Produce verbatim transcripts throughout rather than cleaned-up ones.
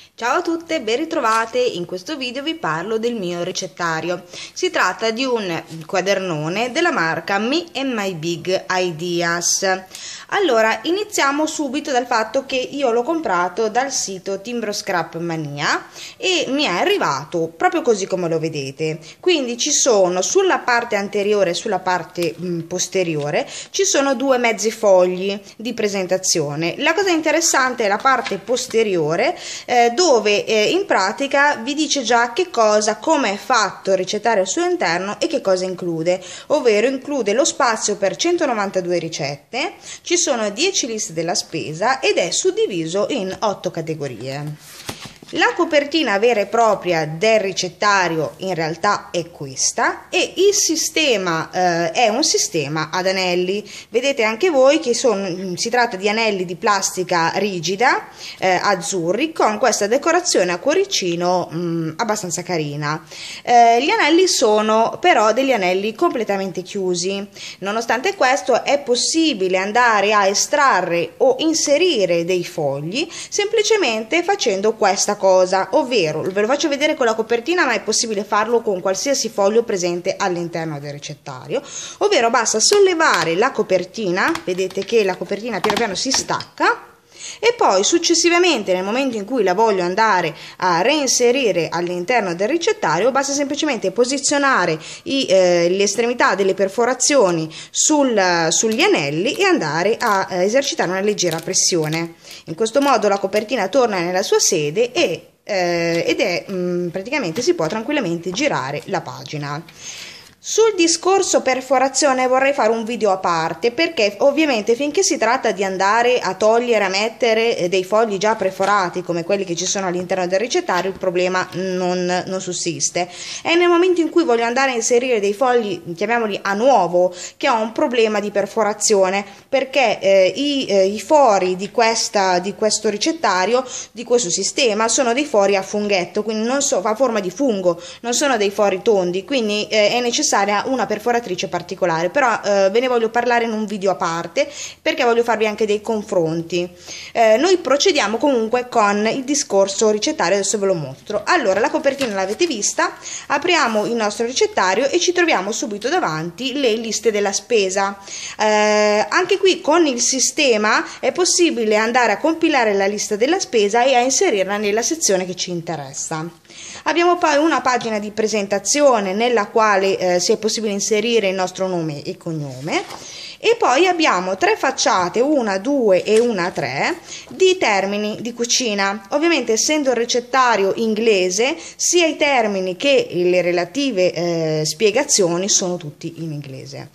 Ciao a tutte, ben ritrovate. In questo video vi parlo del mio ricettario. Si tratta di un quadernone della marca Me and My Big Ideas. Allora, iniziamo subito dal fatto che io l'ho comprato dal sito Timbro Scrap Mania e mi è arrivato proprio così come lo vedete. Quindi ci sono sulla parte anteriore e sulla parte mh, posteriore ci sono due mezzi fogli di presentazione. La cosa interessante è la parte posteriore eh, dove eh, in pratica vi dice già che cosa, come è fatto il ricettario al suo interno e che cosa include, ovvero include lo spazio per centonovantadue ricette, ci sono dieci liste della spesa ed è suddiviso in otto categorie. La copertina vera e propria del ricettario in realtà è questa e il sistema eh, è un sistema ad anelli. Vedete anche voi che sono, si tratta di anelli di plastica rigida eh, azzurri con questa decorazione a cuoricino mh, abbastanza carina. Eh, gli anelli sono però degli anelli completamente chiusi. Nonostante questo è possibile andare a estrarre o inserire dei fogli semplicemente facendo questa cosa, ovvero ve lo faccio vedere con la copertina, ma è possibile farlo con qualsiasi foglio presente all'interno del ricettario, ovvero basta sollevare la copertina, vedete che la copertina piano piano si stacca e poi successivamente nel momento in cui la voglio andare a reinserire all'interno del ricettario basta semplicemente posizionare i, eh, le estremità delle perforazioni sul, sugli anelli e andare a eh, esercitare una leggera pressione. In questo modo la copertina torna nella sua sede e, eh, ed è mh, praticamente si può tranquillamente girare la pagina. Sul discorso perforazione vorrei fare un video a parte perché ovviamente finché si tratta di andare a togliere, a mettere dei fogli già perforati come quelli che ci sono all'interno del ricettario il problema non, non sussiste. È nel momento in cui voglio andare a inserire dei fogli, chiamiamoli a nuovo, che ho un problema di perforazione perché eh, i, eh, i fori di, questa, di questo ricettario, di questo sistema, sono dei fori a funghetto, quindi non so, a forma di fungo, non sono dei fori tondi, quindi eh, è necessario una perforatrice particolare, però eh, ve ne voglio parlare in un video a parte perché voglio farvi anche dei confronti. Eh, noi procediamo comunque con il discorso ricettario, adesso ve lo mostro. Allora, la copertina l'avete vista, apriamo il nostro ricettario e ci troviamo subito davanti le liste della spesa. Eh, anche qui con il sistema è possibile andare a compilare la lista della spesa e a inserirla nella sezione che ci interessa. Abbiamo poi una pagina di presentazione nella quale eh, si è possibile inserire il nostro nome e cognome e poi abbiamo tre facciate, una, due e una, tre, di termini di cucina. Ovviamente essendo il ricettario inglese sia i termini che le relative eh, spiegazioni sono tutti in inglese.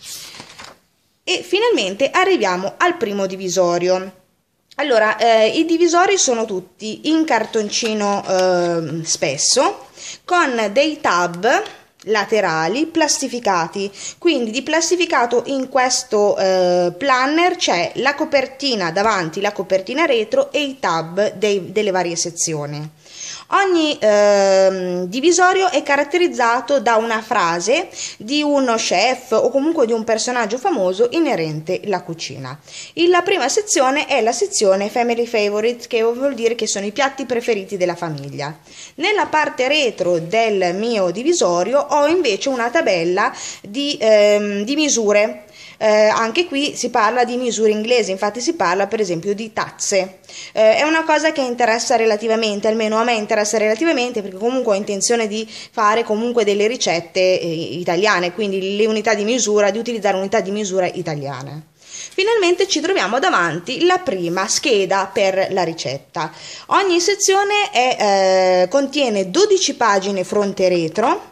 E finalmente arriviamo al primo divisorio. Allora, eh, i divisori sono tutti in cartoncino eh, spesso, con dei tab laterali plastificati, quindi di plastificato in questo eh, planner c'è la copertina davanti, la copertina retro e i tab dei, delle varie sezioni. Ogni eh, divisorio è caratterizzato da una frase di uno chef o comunque di un personaggio famoso inerente alla cucina. La prima sezione è la sezione Family Favorite, che vuol dire che sono i piatti preferiti della famiglia. Nella parte retro del mio divisorio ho invece una tabella di, ehm, di misure. Eh, anche qui si parla di misure inglesi, infatti si parla per esempio di tazze. Eh, è una cosa che interessa relativamente, almeno a me interessa relativamente, perché comunque ho intenzione di fare comunque delle ricette eh, italiane, quindi le unità di misura, di utilizzare unità di misura italiane. Finalmente ci troviamo davanti la prima scheda per la ricetta. Ogni sezione è, eh, contiene dodici pagine fronte e retro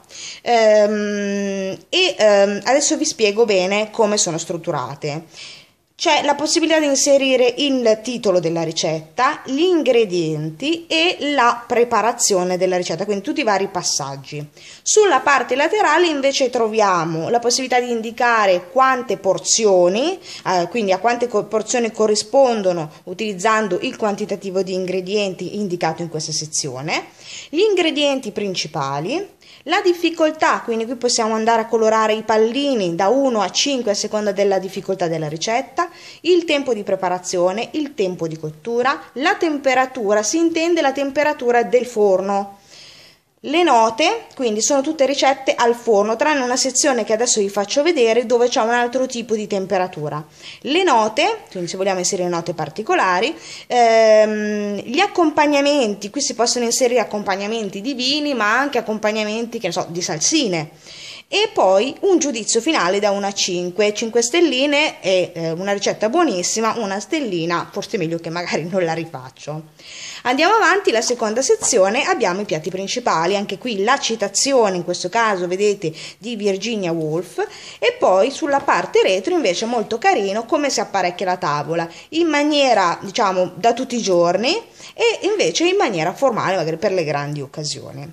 ehm, e ehm, adesso vi spiego bene come sono strutturate. C'è la possibilità di inserire il titolo della ricetta, gli ingredienti e la preparazione della ricetta, quindi tutti i vari passaggi. Sulla parte laterale invece troviamo la possibilità di indicare quante porzioni, eh, quindi a quante porzioni corrispondono utilizzando il quantitativo di ingredienti indicato in questa sezione, gli ingredienti principali, La difficoltà, quindi qui possiamo andare a colorare i pallini da uno a cinque a seconda della difficoltà della ricetta, il tempo di preparazione, il tempo di cottura, la temperatura, si intende la temperatura del forno. Le note, quindi sono tutte ricette al forno, tranne una sezione che adesso vi faccio vedere dove c'è un altro tipo di temperatura. Le note, quindi se vogliamo inserire note particolari, ehm, gli accompagnamenti, qui si possono inserire accompagnamenti di vini, ma anche accompagnamenti, che ne so, di salsine. E poi un giudizio finale da uno a cinque, cinque stelline è eh, una ricetta buonissima, una stellina forse meglio che magari non la rifaccio. Andiamo avanti, la seconda sezione abbiamo i piatti principali, anche qui la citazione, in questo caso vedete di Virginia Woolf, e poi sulla parte retro invece molto carino come si apparecchia la tavola, in maniera diciamo da tutti i giorni e invece in maniera formale magari per le grandi occasioni.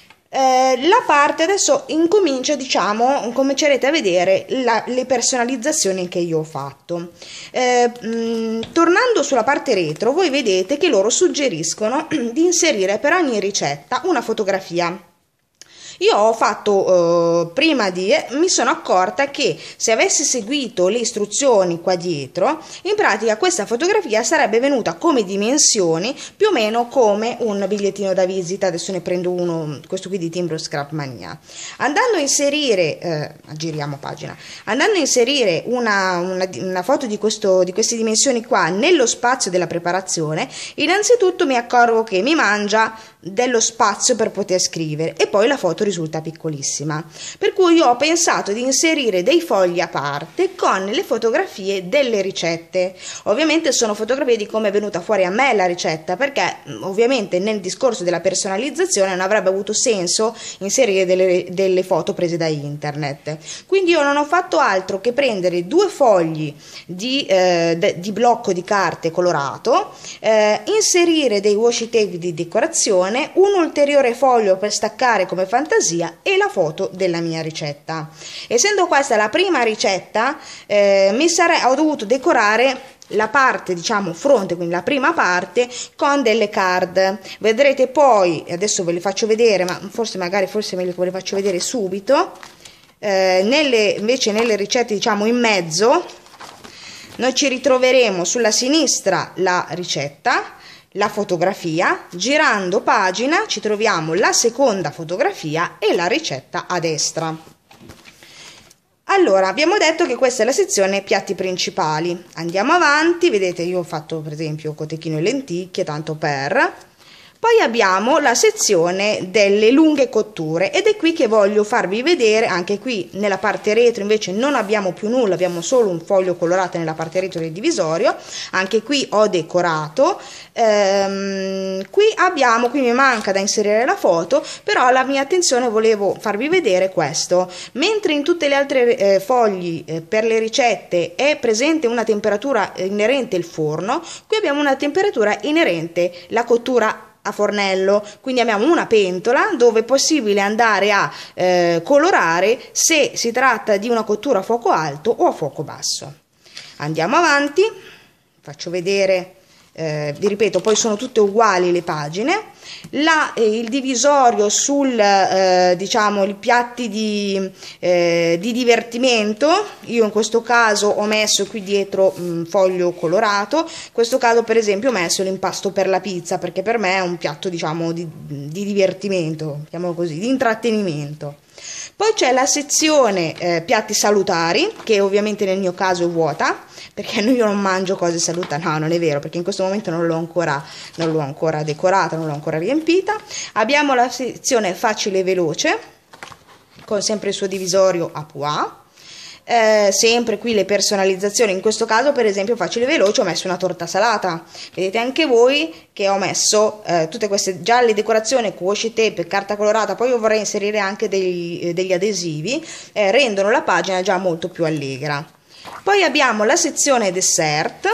Eh, la parte adesso incomincia, diciamo, comincerete a vedere la, le personalizzazioni che io ho fatto. Eh, mh, tornando sulla parte retro, voi vedete che loro suggeriscono di inserire per ogni ricetta una fotografia. Io ho fatto, eh, prima di, eh, mi sono accorta che se avessi seguito le istruzioni qua dietro, in pratica questa fotografia sarebbe venuta come dimensioni più o meno come un bigliettino da visita. Adesso ne prendo uno, questo qui di Timbro Scrap Mania. Andando a inserire, eh, giriamo pagina, andando a inserire una, una, una foto di, questo, di queste dimensioni qua nello spazio della preparazione, innanzitutto mi accorgo che mi mangia dello spazio per poter scrivere e poi la foto risulta piccolissima, per cui io ho pensato di inserire dei fogli a parte con le fotografie delle ricette. Ovviamente sono fotografie di come è venuta fuori a me la ricetta, perché ovviamente nel discorso della personalizzazione non avrebbe avuto senso inserire delle, delle foto prese da internet. Quindi io non ho fatto altro che prendere due fogli di, eh, de, di blocco di carte colorato, eh, inserire dei washi tape di decorazione, un ulteriore foglio per staccare come fantasia e la foto della mia ricetta. Essendo questa la prima ricetta, eh, mi sarei, ho dovuto decorare la parte, diciamo, fronte, quindi la prima parte, con delle card. Vedrete poi, adesso ve le faccio vedere, ma forse magari forse è meglio che ve le faccio vedere subito. Eh, nelle, invece nelle ricette, diciamo, in mezzo, noi ci ritroveremo sulla sinistra la ricetta, la fotografia, girando pagina ci troviamo la seconda fotografia e la ricetta a destra. Allora, abbiamo detto che questa è la sezione piatti principali. Andiamo avanti, vedete io ho fatto per esempio cotechino e lenticchie, tanto per... Poi abbiamo la sezione delle lunghe cotture ed è qui che voglio farvi vedere, anche qui nella parte retro invece non abbiamo più nulla, abbiamo solo un foglio colorato nella parte retro del divisorio, anche qui ho decorato, ehm, qui abbiamo, qui mi manca da inserire la foto, però la mia attenzione volevo farvi vedere questo, mentre in tutte le altre eh, fogli eh, per le ricette è presente una temperatura inerente il forno, qui abbiamo una temperatura inerente la cottura a fornello, quindi abbiamo una pentola dove è possibile andare a eh, colorare se si tratta di una cottura a fuoco alto o a fuoco basso. Andiamo avanti, faccio vedere, eh, vi ripeto, poi sono tutte uguali le pagine. La, eh, il divisorio sul eh, diciamo i piatti di, eh, di divertimento, io in questo caso ho messo qui dietro un foglio colorato, in questo caso per esempio ho messo l'impasto per la pizza perché per me è un piatto diciamo di, di divertimento, diciamo così, di intrattenimento. Poi c'è la sezione eh, piatti salutari, che ovviamente nel mio caso è vuota, perché io non mangio cose salutari, no, non è vero, perché in questo momento non l'ho ancora, non l'ho ancora decorata, non l'ho ancora riempita. Abbiamo la sezione facile e veloce, con sempre il suo divisorio a pois. Eh, sempre qui le personalizzazioni, in questo caso per esempio facile e veloce ho messo una torta salata, vedete anche voi che ho messo eh, tutte queste già le decorazioni con washi tape, carta colorata, poi io vorrei inserire anche dei, eh, degli adesivi, eh, rendono la pagina già molto più allegra. Poi abbiamo la sezione dessert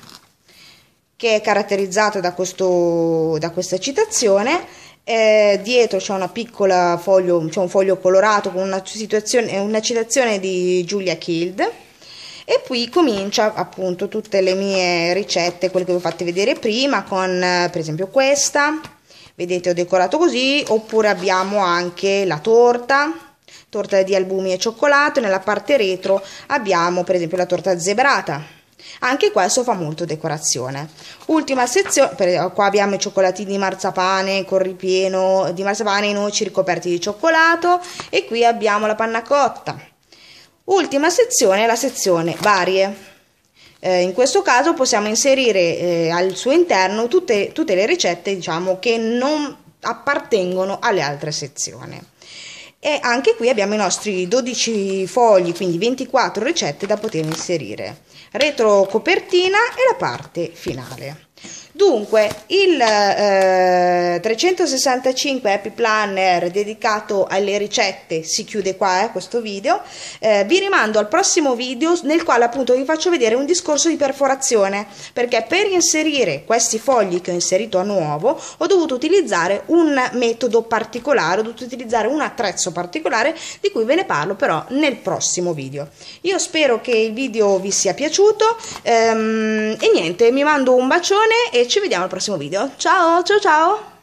che è caratterizzata da, questo, da questa citazione. Eh, dietro c'è una piccola foglio, c'è un foglio colorato con una, situazione, una citazione di Julia Child e qui comincia appunto tutte le mie ricette, quelle che vi ho fatte vedere prima, con per esempio questa, vedete ho decorato così, oppure abbiamo anche la torta, torta di albumi e cioccolato, e nella parte retro abbiamo per esempio la torta zebrata. Anche questo fa molto decorazione. Ultima sezione, qua abbiamo i cioccolatini di marzapane con ripieno di marzapane e noci ricoperti di cioccolato, e qui abbiamo la panna cotta. Ultima sezione, la sezione varie. Eh, in questo caso possiamo inserire eh, al suo interno tutte, tutte le ricette, diciamo, che non appartengono alle altre sezioni. E anche qui abbiamo i nostri dodici fogli, quindi ventiquattro ricette da poter inserire. Retro copertina e la parte finale. Dunque, il eh, trecentosessantacinque Happy Planner dedicato alle ricette si chiude qua, eh, questo video. Eh, vi rimando al prossimo video nel quale appunto vi faccio vedere un discorso di perforazione, perché per inserire questi fogli che ho inserito a nuovo ho dovuto utilizzare un metodo particolare, ho dovuto utilizzare un attrezzo particolare di cui ve ne parlo però nel prossimo video. Io spero che il video vi sia piaciuto ehm, e niente, mi mando un bacione e ci vediamo al prossimo video. Ciao, ciao, ciao!